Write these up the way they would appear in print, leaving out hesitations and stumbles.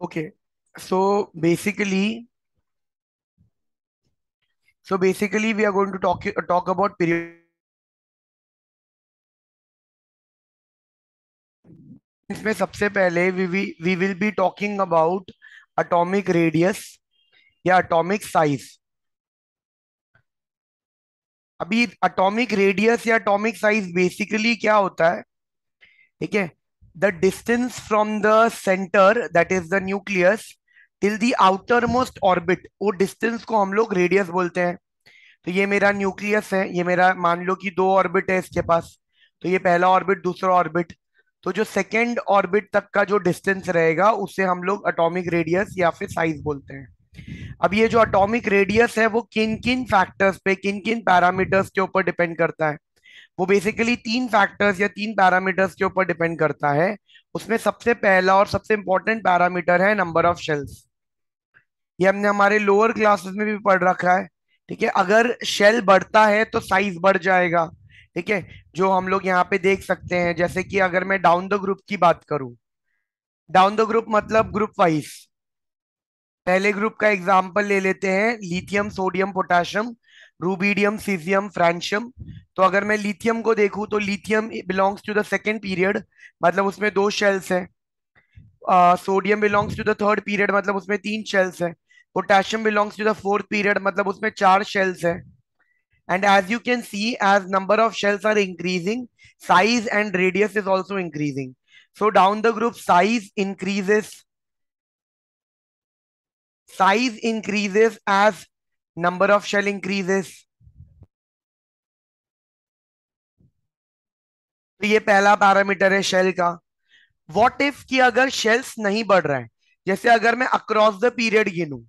Okay. So basically, so basically, we are going to talk about period. इसमें सबसे पहले we will be talking about atomic radius या atomic size. अभी atomic radius या atomic size basically क्या होता है? ठीक है। The distance from the centre that is the nucleus till the outermost orbit, वो डिस्टेंस को हम लोग रेडियस बोलते हैं। तो ये मेरा न्यूक्लियस है, ये मेरा मान लो कि दो ऑर्बिट है इसके पास। तो ये पहला ऑर्बिट, दूसरा ऑर्बिट। तो जो सेकेंड ऑर्बिट तक का जो डिस्टेंस रहेगा उसे हम लोग एटॉमिक रेडियस या फिर साइज बोलते हैं। अब ये जो एटॉमिक रेडियस है वो किन किन फैक्टर्स पे, किन किन पैरामीटर्स के ऊपर डिपेंड करता है? वो बेसिकली तीन फैक्टर्स या तीन पैरामीटर्स के ऊपर डिपेंड करता है। उसमें सबसे पहला और सबसे इंपॉर्टेंट पैरामीटर है नंबर ऑफ शेल्स। ये हमने हमारे लोअर क्लासेस में भी पढ़ रखा है। ठीक है, अगर शेल बढ़ता है तो साइज बढ़ जाएगा। ठीक है, जो हम लोग यहाँ पे देख सकते हैं, जैसे कि अगर मैं डाउन द ग्रुप की बात करूं, डाउन द ग्रुप मतलब ग्रुप वाइज। पहले ग्रुप का एग्जांपल ले लेते हैं, lithium sodium potassium rubidium caesium francium. तो अगर मैं लिथियम को देखूं तो lithium belongs to the second period, मतलब उसमें दो शेल्स हैं। Sodium belongs to the third period, मतलब उसमें तीन शेल्स है। Potassium belongs to the fourth period, मतलब उसमें चार शेल्स है। And as you can see, as number of shells are increasing, size and radius is also increasing. So down the group size increases as number of shell increases. तो ये पहला parameter है shell का। What if कि अगर shells नहीं बढ़ रहा है, जैसे अगर मैं अक्रॉस द पीरियड गिनूं,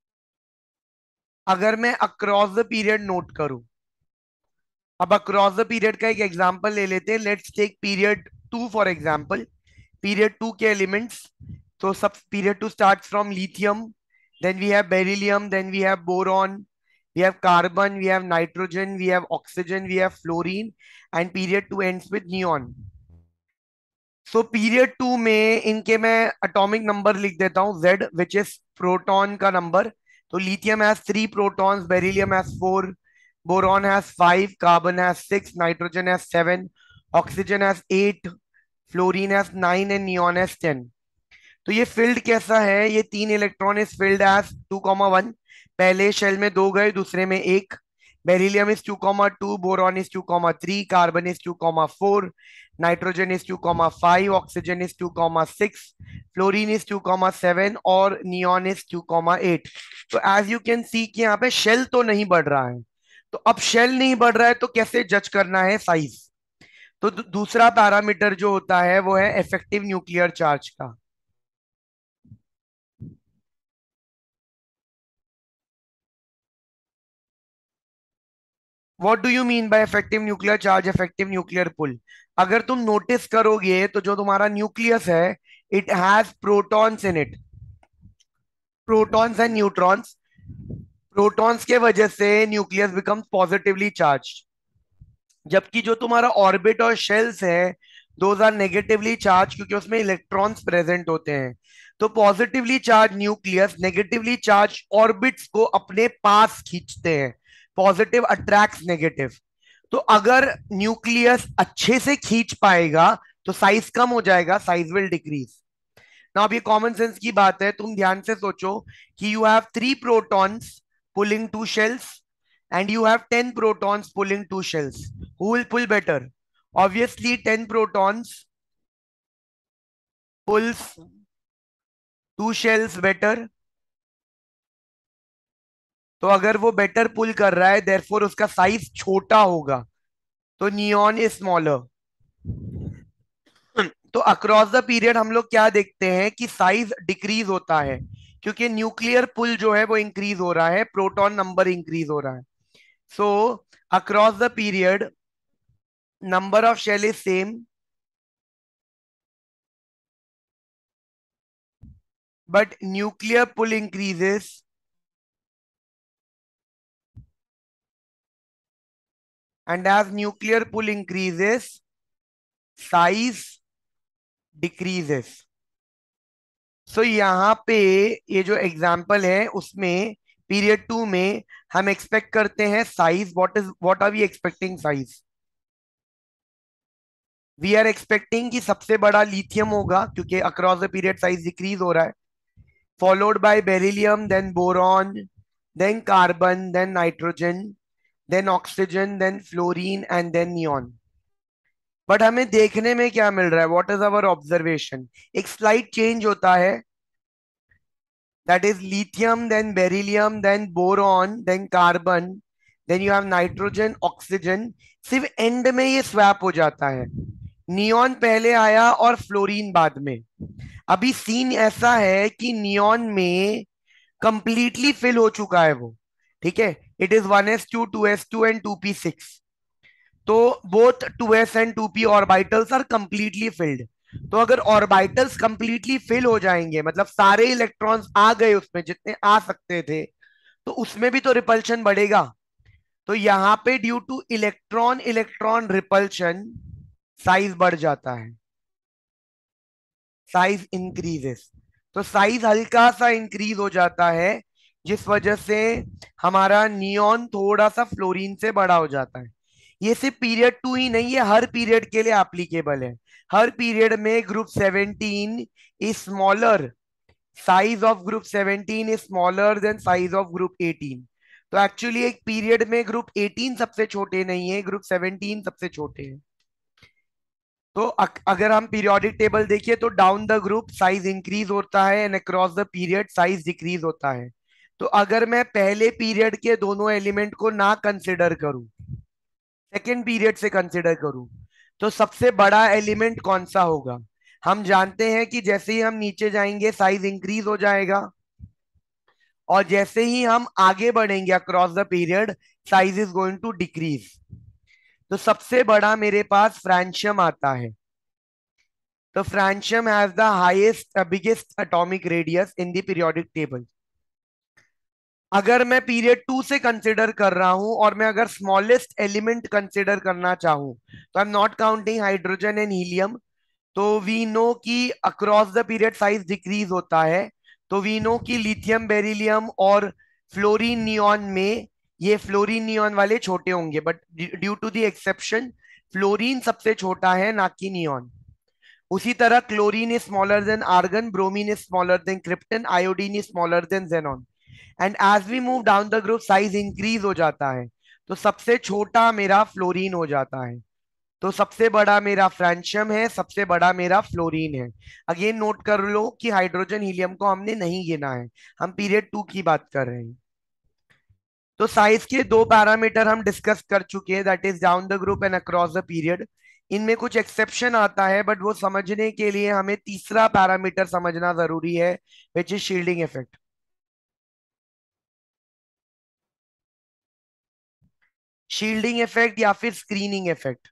अगर मैं अक्रॉस द पीरियड नोट करूं। अब अक्रॉस द पीरियड का एक एग्जांपल ले लेते हैं, let's take period two for example. Period two के एलिमेंट्स, तो सब period two start from lithium, then we have beryllium, then we have boron, we have carbon, we have nitrogen, we have oxygen, we have fluorine, and period 2 ends with neon. So period two में इनके मैं atomic number लिख देता हूं, Z which is proton का number. तो lithium has three protons, beryllium has four, boron has five, carbon has six, nitrogen has seven, oxygen has eight, fluorine has nine and neon has ten. तो ये field कैसा है? ये तीन electron is field as 2,1। पहले shell में दो गए, दूसरे में एक। Beryllium is 2,2, boron is 2,3, carbon is 2,4, nitrogen is 2,5, oxygen is 2,6, fluorine is 2,7 और नियॉन इज 2,8। तो एज यू कैन सी कि यहाँ पे शेल तो नहीं बढ़ रहा है। तो अब शेल नहीं बढ़ रहा है तो कैसे जज करना है साइज? तो दूसरा पैरामीटर जो होता है वो है इफेक्टिव न्यूक्लियर चार्ज का। What do you mean by effective nuclear charge, effective nuclear pull? अगर तुम नोटिस करोगे तो जो तुम्हारा न्यूक्लियस है, it has protons in it, protons and neutrons. Protons के वजह से न्यूक्लियस बिकम्स पॉजिटिवली चार्ज, जबकि जो तुम्हारा ऑर्बिट और शेल्स है, दोज आर नेगेटिवली चार्ज, क्योंकि उसमें इलेक्ट्रॉन्स प्रेजेंट होते हैं। तो positively charge nucleus negatively charge orbits को अपने पास खींचते हैं। Positive attracts negative. तो अगर न्यूक्लियस अच्छे से खींच पाएगा तो साइज कम हो जाएगा, साइज विल डिक्रीज। ना, अब ये कॉमन सेंस की बात है, तुम ध्यान से सोचो कि you have three protons pulling two shells and you have 10 protons pulling two shells. Who will pull better? Obviously 10 protons pulls two shells better. तो अगर वो बेटर पुल कर रहा है, देयरफॉर उसका साइज छोटा होगा। तो नियॉन इज स्मॉलर। तो अक्रॉस द पीरियड हम लोग क्या देखते हैं कि साइज डिक्रीज होता है, क्योंकि न्यूक्लियर पुल जो है वो इंक्रीज हो रहा है, प्रोटॉन नंबर इंक्रीज हो रहा है। So across the period number of shell is same, but nuclear pull increases, and as nuclear pull increases, size decreases. So यहाँ पे ये जो एग्जाम्पल है उसमें पीरियड टू में हम एक्सपेक्ट करते हैं size, what are we expecting size? We are expecting कि सबसे बड़ा लिथियम होगा क्योंकि across the period size decrease हो रहा है, followed by beryllium, then boron, then carbon, then nitrogen, then oxygen, then fluorine, and then neon. But हमें देखने में क्या मिल रहा है? What is our observation? एक स्लाइड चेंज होता है, that is lithium, then beryllium, then boron, then carbon, then you have nitrogen, oxygen. सिर्फ एंड में ये स्वैप हो जाता है, नियॉन पहले आया और फ्लोरीन बाद में। अभी सीन ऐसा है कि नियॉन में कंप्लीटली फिल हो चुका है वो, ठीक है। It is 1s2 2s2 and 2p6। तो both 2s and 2p orbitals are completely filled. तो अगर ऑर्बिटल्स कंप्लीटली फिल हो जाएंगे मतलब सारे इलेक्ट्रॉन्स आ गए उसमें जितने आ सकते थे, तो उसमें भी तो रिपल्शन बढ़ेगा। तो यहाँ पे due to electron electron repulsion size बढ़ जाता है, साइज इंक्रीजेस। तो साइज हल्का सा इंक्रीज हो जाता है, जिस वजह से हमारा नियॉन थोड़ा सा फ्लोरीन से बड़ा हो जाता है। ये सिर्फ पीरियड टू ही नहीं, ये हर पीरियड के लिए एप्लीकेबल है। हर पीरियड में group 17 is smaller, size of group 17 is smaller than size of group 18। तो एक्चुअली एक पीरियड में ग्रुप 18 सबसे छोटे नहीं है, ग्रुप 17 सबसे छोटे हैं। तो अगर हम पीरियोडिक टेबल देखिए तो down the group size increase होता है and across the period size decrease होता है। तो अगर मैं पहले पीरियड के दोनों एलिमेंट को ना कंसिडर करूं, सेकेंड पीरियड से कंसिडर करूं, तो सबसे बड़ा एलिमेंट कौन सा होगा? हम जानते हैं कि जैसे ही हम नीचे जाएंगे साइज इंक्रीज हो जाएगा, और जैसे ही हम आगे बढ़ेंगे across the period size is going to decrease. तो सबसे बड़ा मेरे पास फ्रांशियम आता है। तो francium has the highest biggest atomic radius in the periodic table. अगर मैं पीरियड टू से कंसिडर कर रहा हूं और मैं अगर स्मॉलेस्ट एलिमेंट कंसिडर करना चाहूं, तो I am not counting hydrogen and helium. तो वी नो कि across the period size decrease होता है। तो वी नो कि लिथियम बेरिलियम और फ्लोरीन नियॉन में ये फ्लोरीन नियॉन वाले छोटे होंगे, but due to the exception fluorine सबसे छोटा है ना कि नियॉन। उसी तरह chlorine is smaller than argon, bromine is smaller than krypton, iodine is smaller than xenon. And as we move down the group size increase हो जाता है। तो सबसे छोटा मेरा फ्लोरीन हो जाता है। तो सबसे बड़ा मेरा फ्रेंशियम है, सबसे बड़ा मेरा फ्लोरीन है। अगेन नोट कर लो कि हाइड्रोजन हीलियम को हमने नहीं गिना है, हम पीरियड टू की बात कर रहे हैं। तो साइज के दो पैरामीटर हम डिस्कस कर चुके हैं, that is down the group and across the period. इनमें कुछ एक्सेप्शन आता है, बट वो समझने के लिए हमें तीसरा पैरामीटर समझना जरूरी है, which is shielding effect. Shielding effect या फिर screening effect.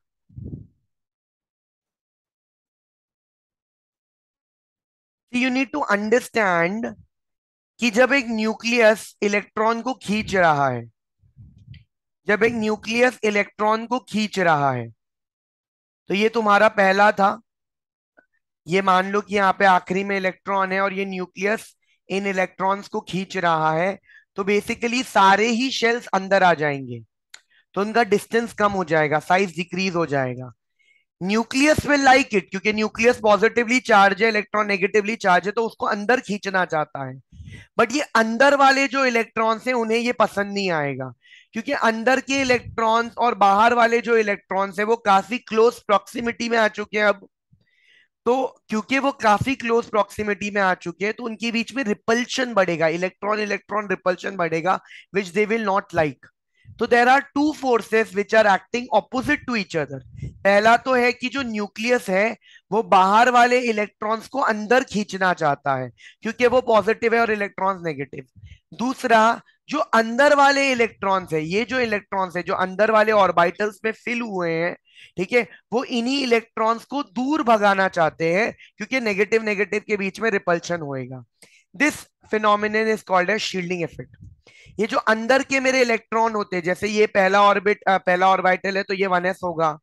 You need to understand कि जब एक न्यूक्लियस इलेक्ट्रॉन को खींच रहा है, जब एक न्यूक्लियस इलेक्ट्रॉन को खींच रहा है, तो ये तुम्हारा पहला था। ये मान लो कि यहाँ पे आखिरी में इलेक्ट्रॉन है और ये न्यूक्लियस इन इलेक्ट्रॉन्स को खींच रहा है। तो बेसिकली सारे ही शेल्स अंदर आ जाएंगे, तो उनका डिस्टेंस कम हो जाएगा, साइज डिक्रीज हो जाएगा। न्यूक्लियस विल लाइक इट क्योंकि न्यूक्लियस पॉजिटिवली चार्ज है, इलेक्ट्रॉन नेगेटिवली चार्ज है, तो उसको अंदर खींचना चाहता है। बट ये अंदर वाले जो इलेक्ट्रॉन्स हैं उन्हें ये पसंद नहीं आएगा, क्योंकि अंदर के इलेक्ट्रॉन्स और बाहर वाले जो इलेक्ट्रॉन्स है वो काफी क्लोज प्रॉक्सिमिटी में आ चुके हैं अब। तो क्योंकि वो काफी क्लोज प्रॉक्सिमिटी में आ चुके हैं, तो उनके बीच में रिपल्शन बढ़ेगा, इलेक्ट्रॉन इलेक्ट्रॉन रिपल्शन बढ़ेगा, which they will not like. तो there are two forces which are acting opposite to each other. पहला तो है कि जो न्यूक्लियस है वो बाहर वाले इलेक्ट्रॉन्स को अंदर खींचना चाहता है क्योंकि वो पॉजिटिव है और इलेक्ट्रॉन्स नेगेटिव। दूसरा, जो अंदर वाले इलेक्ट्रॉन्स है, ये जो इलेक्ट्रॉन्स है जो अंदर वाले ऑर्बिटल्स में फिल हुए हैं, ठीक है, वो इन्हीं इलेक्ट्रॉन्स को दूर भगाना चाहते हैं क्योंकि नेगेटिव नेगेटिव के बीच में रिपल्शन होएगा। This phenomenon is called as shielding effect. ये जो अंदर के मेरे इलेक्ट्रॉन होते हैं, जैसे ये पहला ऑर्बिटल है तो ये 1s होगा,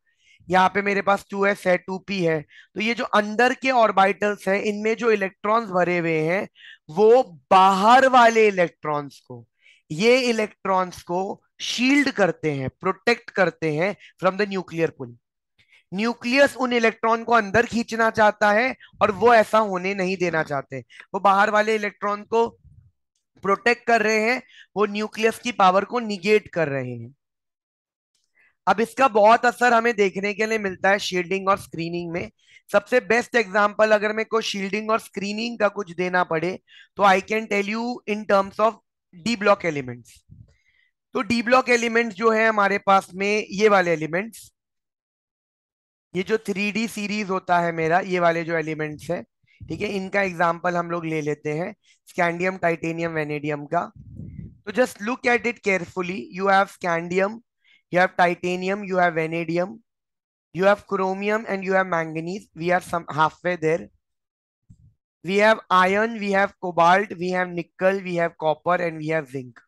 यहाँ पे मेरे पास 2s है, 2p है। तो ये जो अंदर के ऑर्बिटल्स हैं इनमें जो इलेक्ट्रॉन्स भरे हुए हैं वो बाहर वाले इलेक्ट्रॉन्स को, ये इलेक्ट्रॉन्स को शील्ड करते हैं, प्रोटेक्ट करते हैं from the nuclear pull. Nucleus उन इलेक्ट्रॉन को अंदर खींचना चाहता है और वो ऐसा होने नहीं देना चाहते। वो बाहर वाले इलेक्ट्रॉन को प्रोटेक्ट कर रहे हैं, वो न्यूक्लियस की पावर को निगेट कर रहे हैं। अब इसका बहुत असर हमें देखने के लिए मिलता है शील्डिंग और स्क्रीनिंग में। सबसे बेस्ट एग्जांपल अगर मेरे को शील्डिंग और स्क्रीनिंग का कुछ देना पड़े तो I can tell you in terms of D block elements. तो डी ब्लॉक एलिमेंट्स जो है हमारे पास में, ये वाले एलिमेंट्स, ये जो 3D सीरीज होता है मेरा, ये वाले जो एलिमेंट्स है, ठीक है, इनका एग्जांपल हम लोग ले लेते हैं स्कैंडियम, टाइटेनियम, वेनेडियम का। तो just look at it carefully. You have scandium, you have titanium, you have vanadium, you have chromium, and you have manganese. We are some halfway there. We have iron, we have cobalt, we have nickel, we have copper, and we have zinc.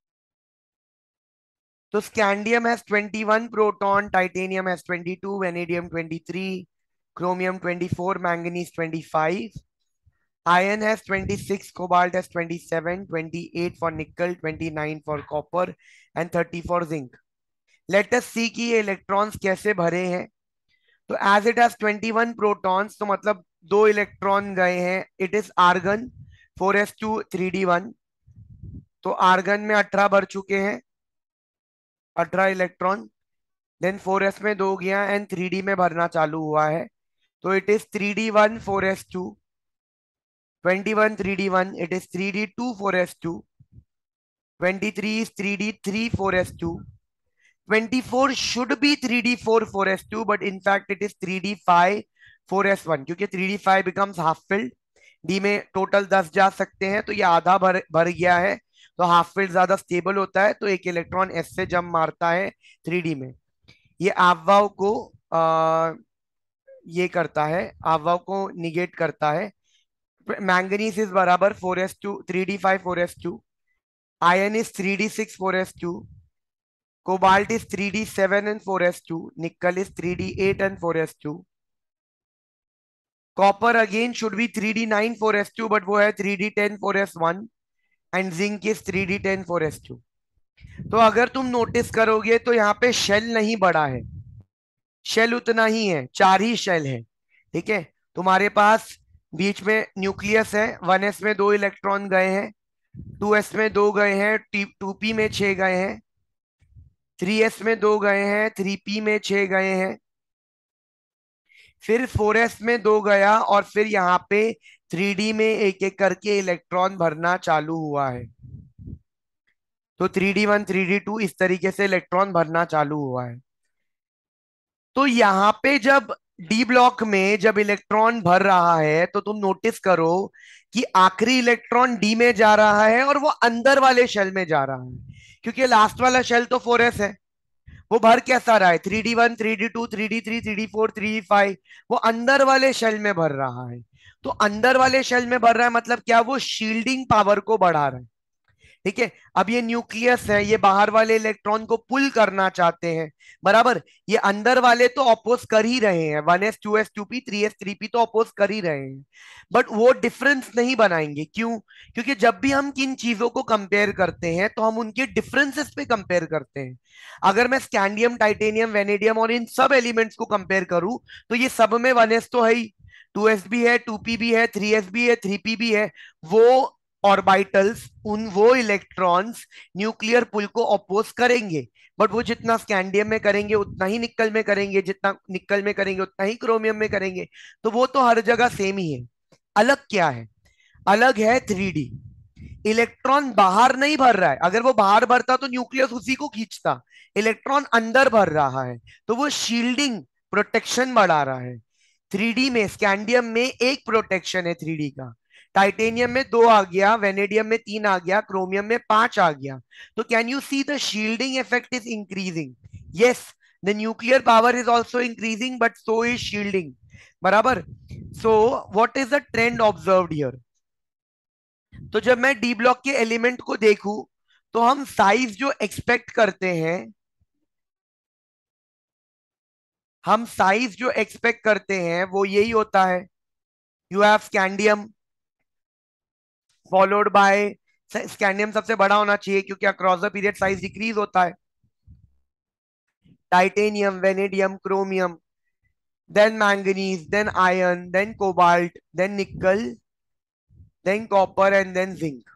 So scandium has 21 proton, titanium has 22, vanadium 23, chromium 24, manganese 25. Iron has 26, cobalt has 27, 28 for nickel, 29 for copper, and 30 for zinc. Let us see कि ये electrons कैसे भरे हैं। तो as it has 21 protons, तो मतलब दो electron गए हैं, it is argon 4s2 3d1। तो आर्गन में 18 भर चुके हैं, 18 इलेक्ट्रॉन। देन 4s में दो गया एंड 3d में भरना चालू हुआ है। तो it is 3d1 4s2, 21 3d1, it is 3d2 4s2, 23 is 3d3 4s2, 24 should be 3d4 4s2, but in fact it is 3d5 4s1, क्योंकि 3d5 becomes half filled। D में टोटल 10 जा सकते हैं, तो ये आधा भर भर गया है। तो हाफ फील्ड ज्यादा स्टेबल होता है, तो एक इलेक्ट्रॉन एस से जंप मारता है 3D में। ये आपवाव को ये करता है, आपवाव को निगेट करता है। मैंगनीज इज बराबर 4s2 3d5 4s2, iron is 3d6 4s2, cobalt is 3d7 and 4s2, nickel is 3d8 and 4s2, copper again should be 3d9 4s2, but वो है 3d10 4s1, and zinc is 3d10 4s2। तो अगर तुम notice करोगे तो यहाँ पे shell नहीं बढ़ा है, शेल उतना ही है, चार ही शेल है। ठीक है, तुम्हारे पास बीच में न्यूक्लियस है, 1s में दो इलेक्ट्रॉन गए हैं, 2s में दो गए हैं, 2p में 6 गए हैं, 3s में दो गए हैं, 3p में 6 गए हैं, फिर 4s में दो गया, और फिर यहाँ पे 3D में एक एक करके इलेक्ट्रॉन भरना चालू हुआ है। तो 3d1 3d2 इस तरीके से इलेक्ट्रॉन भरना चालू हुआ है। तो यहाँ पे जब डी ब्लॉक में जब इलेक्ट्रॉन भर रहा है तो तुम नोटिस करो कि आखिरी इलेक्ट्रॉन डी में जा रहा है और वो अंदर वाले शेल में जा रहा है, क्योंकि लास्ट वाला शेल तो 4s है। वो भर कैसा रहा है, 3d1 3d2 3d3 3d4 3d5, वो अंदर वाले शेल में भर रहा है। तो अंदर वाले शेल में भर रहा है मतलब क्या, वो शील्डिंग पावर को बढ़ा रहा है। ठीक है, अब ये न्यूक्लियस है, ये बाहर वाले इलेक्ट्रॉन को पुल करना चाहते हैं, बराबर। ये अंदर वाले तो अपोज कर ही रहे हैं, 1s 2s 2p 3s 3p तो अपोज कर ही रहे हैं, बट वो डिफरेंस नहीं बनाएंगे। क्यों? क्योंकि जब भी हम किन चीजों को कंपेयर करते हैं तो हम उनके डिफरेंसेस पे कंपेयर करते हैं। अगर मैं स्कैंडियम, टाइटेनियम, वेनेडियम और इन सब एलिमेंट्स को कंपेयर करूं तो ये सब में 1s तो है ही, 2s भी है, 2p भी है, 3s भी है, 3p भी है। वो ऑर्बिटल्स, उन वो इलेक्ट्रॉन्स न्यूक्लियर पुल को अपोज करेंगे, बट वो जितना स्कैंडियम में करेंगे उतना ही निकल में करेंगे, जितना निकल में करेंगे उतना ही क्रोमियम में करेंगे। तो वो तो हर जगह सेम ही है। अलग क्या है? अलग है 3D। इलेक्ट्रॉन बाहर नहीं भर रहा है, अगर वो बाहर भरता तो न्यूक्लियस उसी को खींचता। इलेक्ट्रॉन अंदर भर रहा है, तो वो शील्डिंग, प्रोटेक्शन बढ़ा रहा है। 3D में, स्कैंडियम में एक प्रोटेक्शन है 3D का, टाइटेनियम में दो आ गया, वेनेडियम में तीन आ गया, क्रोमियम में पांच आ गया। तो can you see the shielding effect is increasing? Yes, the nuclear power is also increasing, but so is shielding, बराबर। So what is the trend observed here? तो जब मैं डी ब्लॉक के एलिमेंट को देखूं तो हम साइज जो एक्सपेक्ट करते हैं, हम साइज जो एक्सपेक्ट करते हैं वो यही होता है। You have scandium followed by, scandium सबसे बड़ा होना चाहिए क्योंकि across the period size decrease होता है। Titanium, vanadium, chromium, then manganese, then iron, then cobalt, then nickel, then copper and then zinc.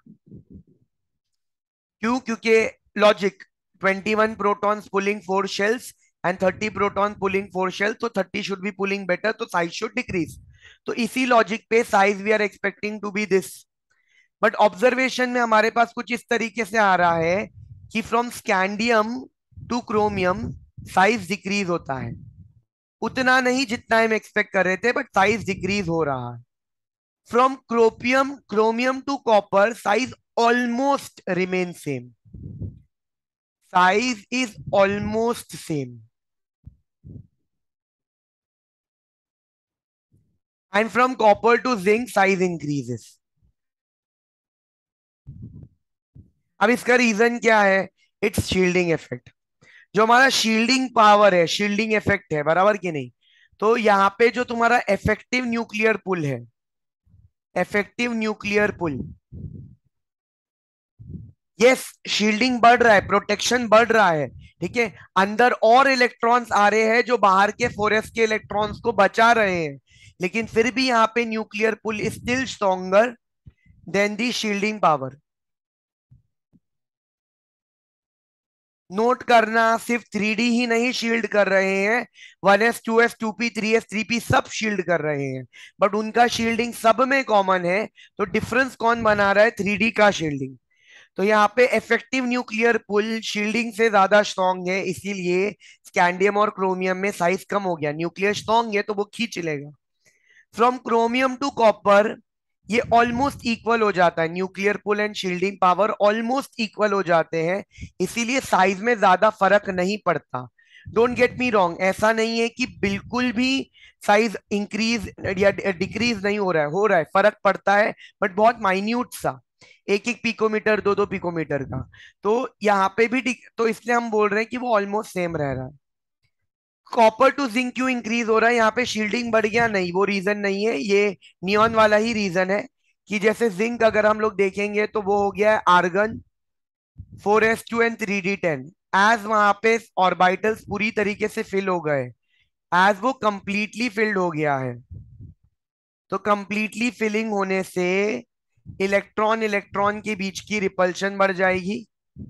क्यों? क्योंकि logic, 21 protons pulling 4 shells and 30 proton pulling 4 shells, तो 30 शुड बी पुलिंग बेटर, तो size should decrease. तो इसी logic पे size we are expecting to be this. But observation में हमारे पास कुछ इस तरीके से आ रहा है कि from scandium to chromium size decrease होता है। उतना नहीं जितना हम एक्सपेक्ट कर रहे थे, बट साइज डिक्रीज हो रहा है। From chromium to copper size almost remain same, size is almost same, and from copper to zinc size increases. अब इसका रीजन क्या है? It's shielding effect. जो हमारा शील्डिंग पावर है, शील्डिंग इफेक्ट है, बराबर कि नहीं? तो यहाँ पे जो तुम्हारा इफेक्टिव न्यूक्लियर पुल है, effective nuclear pull, yes, shielding बढ़ रहा है, प्रोटेक्शन बढ़ रहा है, ठीक है। अंदर और इलेक्ट्रॉन्स आ रहे हैं जो बाहर के फोरेस्ट के इलेक्ट्रॉन्स को बचा रहे हैं, लेकिन फिर भी यहाँ पे nuclear pull is still stronger than the shielding power. Note करना, सिर्फ 3D ही नहीं शील्ड कर रहे हैं, 1s 2s 2p 3s 3p सब शील्ड कर रहे हैं, बट उनका शील्डिंग सब में कॉमन है। तो डिफरेंस कौन बना रहा है? 3D का शील्डिंग। तो यहाँ पे इफेक्टिव न्यूक्लियर पुल शील्डिंग से ज्यादा स्ट्रांग है, इसीलिए स्कैंडियम और क्रोमियम में साइज कम हो गया। न्यूक्लियर स्ट्रांग है तो वो खींच लेगा। फ्रॉम क्रोमियम टू कॉपर ये ऑलमोस्ट इक्वल हो जाता है, nuclear pull and shielding power almost equal हो जाते हैं, इसीलिए साइज में ज्यादा फर्क नहीं पड़ता। डोंट गेट मी रॉन्ग, ऐसा नहीं है कि बिल्कुल भी साइज इंक्रीज या डिक्रीज नहीं हो रहा है, हो रहा है, फर्क पड़ता है, बट बहुत माइन्यूट सा, एक एक पिकोमीटर, दो दो पिकोमीटर का। तो यहाँ पे भी तो इसलिए हम बोल रहे हैं कि वो ऑलमोस्ट सेम रह रहा है। कॉपर टू जिंक क्यों इंक्रीज हो रहा है? यहाँ पे शील्डिंग बढ़ गया? नहीं, वो रीजन नहीं है, ये नियॉन वाला ही रीजन है। कि जैसे जिंक अगर हम लोग देखेंगे तो वो हो गया है argon 4s2 and 3d10। As वहां पे ऑर्बिटल्स पूरी तरीके से फिल हो गए, एज वो कंप्लीटली फिल्ड हो गया है, तो कंप्लीटली फिलिंग होने से इलेक्ट्रॉन इलेक्ट्रॉन के बीच की रिपल्शन बढ़ जाएगी,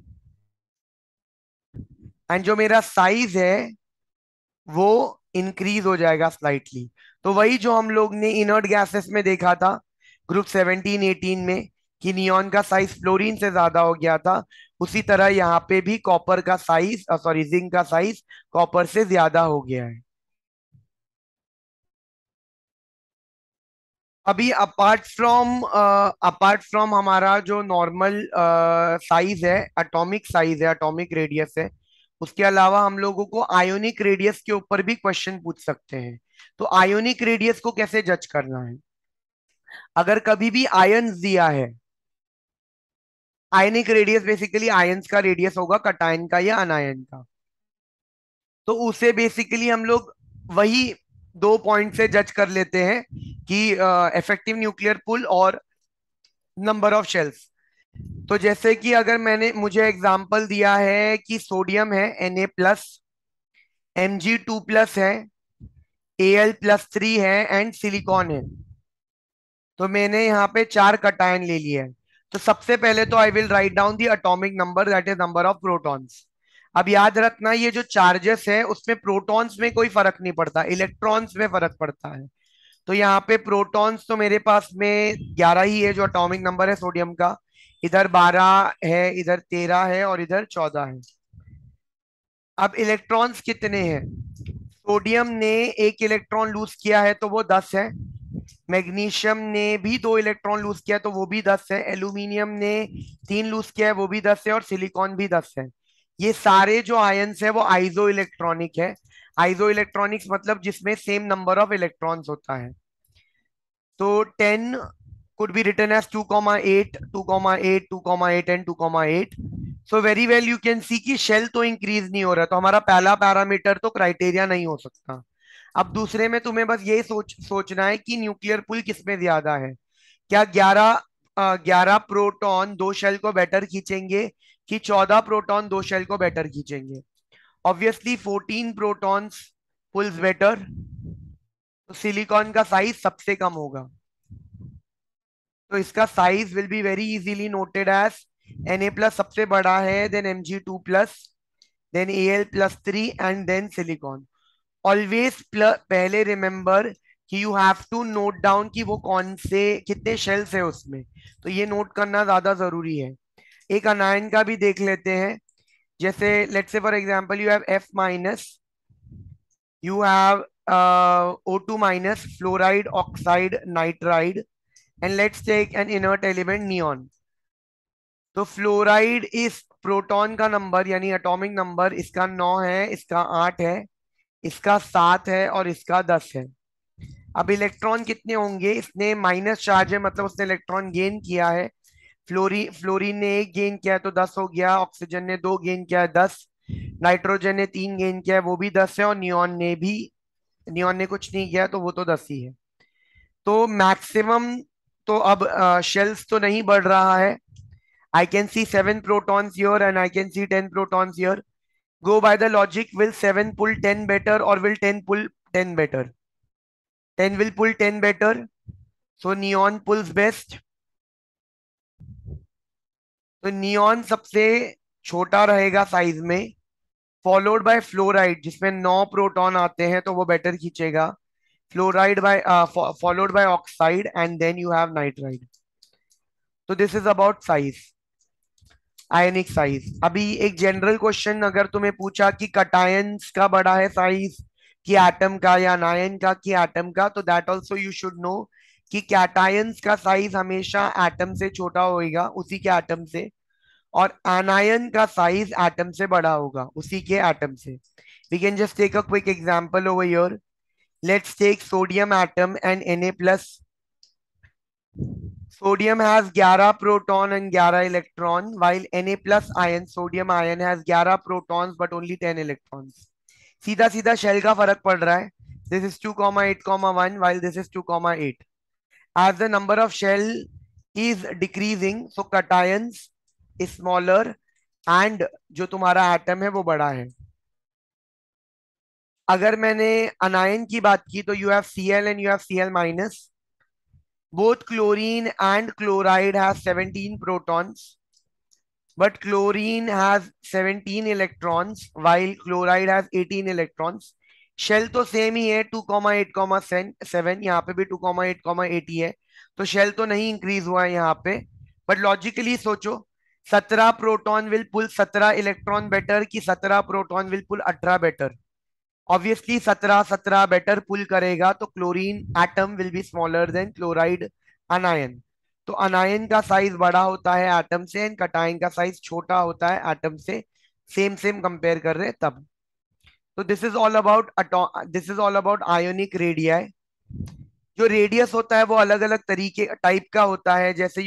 एंड जो मेरा साइज है वो इंक्रीज हो जाएगा स्लाइटली। तो वही जो हम लोग ने इनर्ट गैसेस में देखा था ग्रुप 17 18 में, कि नियॉन का साइज फ्लोरीन से ज्यादा हो गया था, उसी तरह यहाँ पे भी कॉपर का साइज, सॉरी, जिंक का साइज कॉपर से ज्यादा हो गया है। अभी अपार्ट फ्रॉम हमारा जो नॉर्मल साइज है, एटॉमिक साइज है, एटॉमिक रेडियस है, उसके अलावा हम लोगों को आयोनिक रेडियस के ऊपर भी क्वेश्चन पूछ सकते हैं। तो आयोनिक रेडियस को कैसे जज करना है? अगर कभी भी आयंस दिया है, आयनिक रेडियस बेसिकली आयंस का रेडियस होगा, कटायन का या अनायन का, तो उसे बेसिकली हम लोग वही दो पॉइंट से जज कर लेते हैं कि इफेक्टिव न्यूक्लियर पुल और नंबर ऑफ शेल्स। तो जैसे कि अगर मैंने मुझे एग्जांपल दिया है कि सोडियम है Na+, Mg2+ है, Al+3 है एंड सिलिकॉन है, तो मैंने यहाँ पे 4 कटायन ले लिए हैं। तो सबसे पहले तो I will write down the atomic number, that is number of protons. अब याद रखना, ये जो चार्जेस है उसमें प्रोटॉन्स में कोई फर्क नहीं पड़ता, इलेक्ट्रॉन्स में फर्क पड़ता है। तो यहाँ पे प्रोटॉन्स तो मेरे पास में 11 ही है, जो एटॉमिक नंबर है सोडियम का। इधर 12 है, इधर 13 है और इधर 14 है। अब इलेक्ट्रॉन्स कितने हैं? सोडियम ने एक इलेक्ट्रॉन लूज किया है तो वो 10 है, मैग्नीशियम ने भी 2 इलेक्ट्रॉन लूज किया तो वो भी 10 है, एल्यूमिनियम ने 3 लूज किया है वो भी 10 है, और सिलिकॉन भी 10 है। ये सारे जो आयंस है वो आइसो इलेक्ट्रॉनिक है। आइसो इलेक्ट्रॉनिक्स मतलब जिसमें सेम नंबर ऑफ इलेक्ट्रॉन्स होता है। तो 10 could be written as 2,8, 2,8, 2,8 and 2,8. So very well you can see कि शेल तो इंक्रीज नहीं हो रहा, तो हमारा पहला पैरामीटर तो क्राइटेरिया नहीं हो सकता। अब दूसरे में तुम्हें बस ये सोचना है कि न्यूक्लियर पुल किसमें ज्यादा है। क्या 11 प्रोटॉन दो शेल को बेटर खींचेंगे कि 14 प्रोटॉन दो शेल को बेटर खींचेंगे? ऑब्वियसली 14 प्रोटॉन्स पुल्स बेटर, तो सिलिकॉन का साइज सबसे कम होगा। तो इसका size will be very easily noted as Na plus सबसे बड़ा है, then Mg2 plus, then Al+3 and then silicon. Always पहले रिमेंबर कि you have to note down कि वो कौन से कितने शेल्स है उसमें, तो ये नोट करना ज्यादा जरूरी है। एक अनायन का भी देख लेते हैं। जैसे let's say for example you have F-, you have O2-, fluoride, oxide, nitride, and let's take an inert element neon. तो फ्लोराइड इस प्रोटॉन का नंबर यानी एटॉमिक नंबर इसका 9 है, इसका 8 है, इसका 7 है और इसका 10 है। अब इलेक्ट्रॉन कितने होंगे? इसने माइनस चार्ज है, मतलब उसने इलेक्ट्रॉन गेन किया है। फ्लोरीन ने एक गेन किया है तो 10 हो गया, ऑक्सीजन ने दो गेन किया है 10, नाइट्रोजन ने तीन गेन किया है वो भी 10 है, और नियॉन ने कुछ नहीं किया तो वो तो 10 ही है। तो मैक्सिमम तो अब शेल्स तो नहीं बढ़ रहा है। I can see 7 protons here and I can see 10 protons here. Go by the logic, will 7 pull 10 better or will 10 pull 10 better? 10 will pull 10 better, so neon pulls best. तो neon सबसे छोटा रहेगा size में, followed by fluoride जिसमें 9 proton आते हैं तो वो बेटर खींचेगा, fluoride by followed by oxide and then you have nitride. तो this is about size, ionic size. अभी एक जनरल क्वेश्चन अगर तुम्हें पूछा कि कटायंस का बड़ा है साइज कि एटम का, या अनायन का कि एटम का, तो that also you should know कि कैटायंस का साइज हमेशा एटम से छोटा होएगा, उसी के एटम से, और एनायन का साइज एटम से बड़ा होगा, उसी के एटम से। We can just take a quick example over here. Let's take sodium atom and Na plus. Sodium has 11 proton and 11 electron, while Na plus ion, sodium ion has 11 protons but only 10 electrons. सीधा सीधा shell का फर्क पड़ रहा है। This is 2,8,1 while this is 2,8. As the number of shell is decreasing, so cations is smaller and जो तुम्हारा atom है वो बड़ा है। अगर मैंने अनायन की बात की तो you have Cl and you have Cl minus. Both chlorine and chloride have 17 protons, but chlorine has 17 electrons while chloride has 18 electrons. Shell तो सेम ही है, 2,8,7, यहाँ पे भी 2,8,8 ही है, तो शेल तो नहीं इंक्रीज हुआ है यहाँ पे। बट लॉजिकली सोचो, 17 proton will pull 17 electron better कि 17 proton will pull 18 better? Obviously 17 better pull करेगा, तो chlorine atom will be smaller than chloride anion. तो अनायन का साइज बड़ा होता है एटम से एंड कटायन का साइज छोटा होता है एटम से। सेम सेम कंपेयर कर रहे हैं तब। तो this is all about ionic radii. जो रेडियस होता है वो अलग अलग तरीके टाइप का होता है। जैसे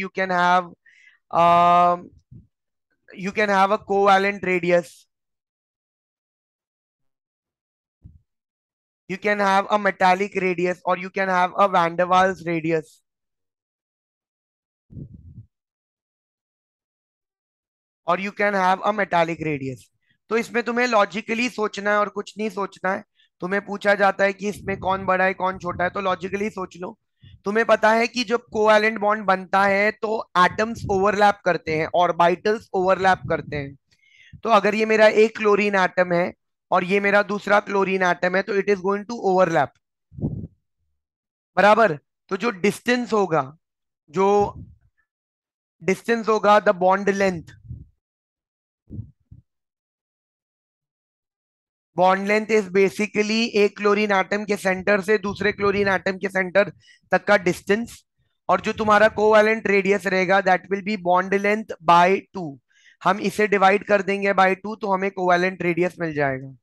you can have a covalent radius, you can have a metallic radius, or you can have a van der Waals radius, और you can have a metallic radius. तो इसमें तुम्हें लॉजिकली सोचना है और कुछ नहीं सोचना है। तुम्हें पूछा जाता है कि इसमें कौन बड़ा है कौन छोटा है, तो लॉजिकली सोच लो। तुम्हें पता है कि जब कोवैलेंट बॉन्ड बनता है तो एटम्स ओवरलैप करते हैं, ऑर्बिटल्स ओवरलैप करते हैं। तो अगर ये मेरा एक क्लोरीन एटम है और ये मेरा दूसरा क्लोरीन एटम है, तो it is going to overlap, बराबर। तो जो डिस्टेंस होगा, the bond length, bond length is basically एक क्लोरीन एटम के सेंटर से दूसरे क्लोरीन एटम के सेंटर तक का डिस्टेंस। और जो तुम्हारा कोवैलेंट रेडियस रहेगा that will be bond length by 2। हम इसे डिवाइड कर देंगे बाय 2 तो हमें कोवैलेंट रेडियस मिल जाएगा।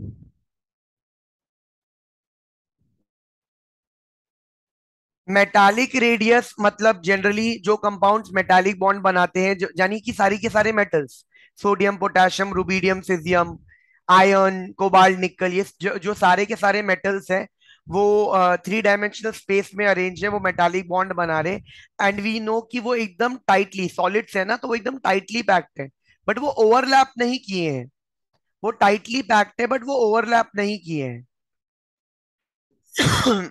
मेटालिक रेडियस मतलब जनरली जो कंपाउंड्स मेटालिक बॉन्ड बनाते हैं, यानी कि सारी के सारे metals, sodium, potassium, rubidium, caesium, iron, cobalt, nickel, ये जो सारे के सारे मेटल्स हैं वो 3 डायमेंशनल स्पेस में अरेंज है, वो मेटालिक बॉन्ड बना रहे। एंड वी नो कि वो एकदम टाइटली, सॉलिड्स है ना, तो वो एकदम टाइटली पैक्ड है, बट वो ओवरलैप नहीं किए हैं। वो टाइटली पैक्ड है बट वो ओवरलैप नहीं किए हैं।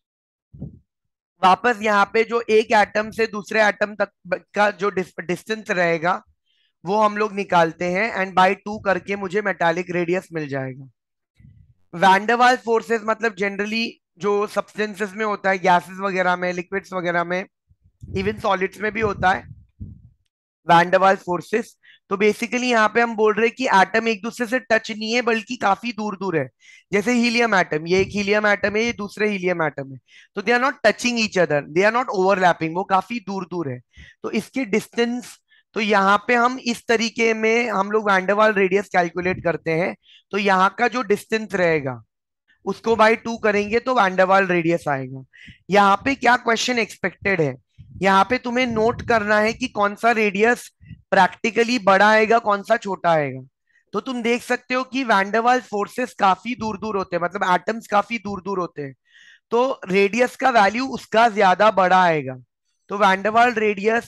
वापस यहाँ पे जो एक एटम से दूसरे एटम तक का जो डिस्टेंस रहेगा वो हम लोग निकालते हैं, एंड बाय 2 करके मुझे मेटालिक रेडियस मिल जाएगा। वैंडरवाल्स फोर्सेस मतलब जनरली जो सब्सटेंसेस में होता है, गैसेस वगैरह में, लिक्विड्स वगैरह में, इवन सॉलिड्स में भी होता है वैंडरवाल्स फोर्सेस। तो बेसिकली यहाँ पे हम बोल रहे हैं कि एटम एक दूसरे से टच नहीं है बल्कि काफी दूर दूर है। जैसे हीलियम एटम, ये एक हीलियम एटम है, ये दूसरे हीलियम एटम है, तो they are not touching each other, they are not overlapping, वो काफी दूर दूर है। तो इसके डिस्टेंस, तो यहाँ पे हम इस तरीके में हम लोग वैंडरवाल रेडियस कैलकुलेट करते हैं। तो यहाँ का जो डिस्टेंस रहेगा उसको बाई 2 करेंगे तो वैंडरवाल रेडियस आएगा। यहाँ पे क्या क्वेश्चन एक्सपेक्टेड है, यहाँ पे तुम्हें नोट करना है कि कौन सा रेडियस प्रैक्टिकली बड़ा आएगा, कौन सा छोटा आएगा। तो तुम देख सकते हो कि वैंडरवाल फोर्सेस काफी दूर दूर होते हैं, मतलब एटम्स काफी दूर दूर होते हैं, तो रेडियस का वैल्यू उसका ज्यादा बड़ा आएगा। तो van der Waal radius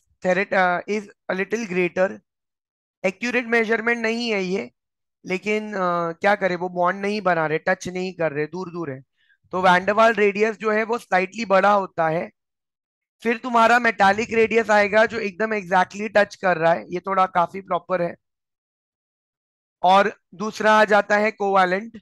is a little greater. Accurate measurement नहीं है ये, लेकिन क्या करे, वो बॉन्ड नहीं बना रहे, टच नहीं कर रहे, दूर दूर है। तो वैंडरवाल रेडियस जो है वो स्लाइटली बड़ा होता है। फिर तुम्हारा मेटालिक रेडियस आएगा जो एकदम एग्जैक्टली टच कर रहा है, ये थोड़ा काफी प्रॉपर है। और दूसरा आ जाता है कोवालेंट,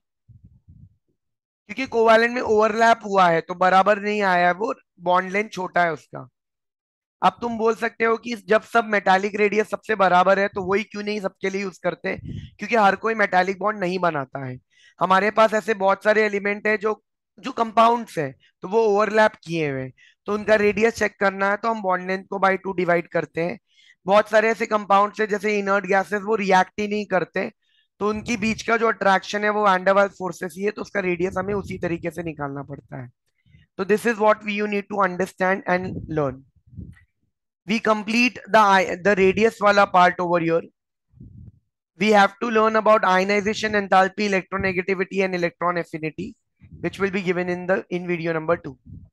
क्योंकि कोवालेंट में ओवरलैप हुआ है तो बराबर नहीं आया है, वो बॉन्ड लेंथ छोटा है उसका। अब तुम बोल सकते हो कि जब सब मेटालिक रेडियस सबसे बराबर है तो वही क्यों नहीं सबके लिए यूज करते, क्योंकि हर कोई मेटालिक बॉन्ड नहीं बनाता है। हमारे पास ऐसे बहुत सारे एलिमेंट है जो जो कंपाउंड्स है, तो वो ओवरलैप किए हुए हैं, तो उनका रेडियस चेक करना है तो हम बॉन्ड लेंथ को बाई 2 डिवाइड करते हैं। बहुत सारे ऐसे कंपाउंड्स है जैसे इनर्ट गैसेस, वो रिएक्ट ही नहीं करते, तो उनकी बीच का जो अट्रैक्शन है वो वैंडरवाल फोर्सेस ही है, तो उसका रेडियस हमें उसी तरीके से निकालना पड़ता है। तो this is what we you need to understand and learn. We complete the radius wala part over here. We have to learn about ionization, enthalpy, electronegativity, and electron affinity, which will be given in video number 2.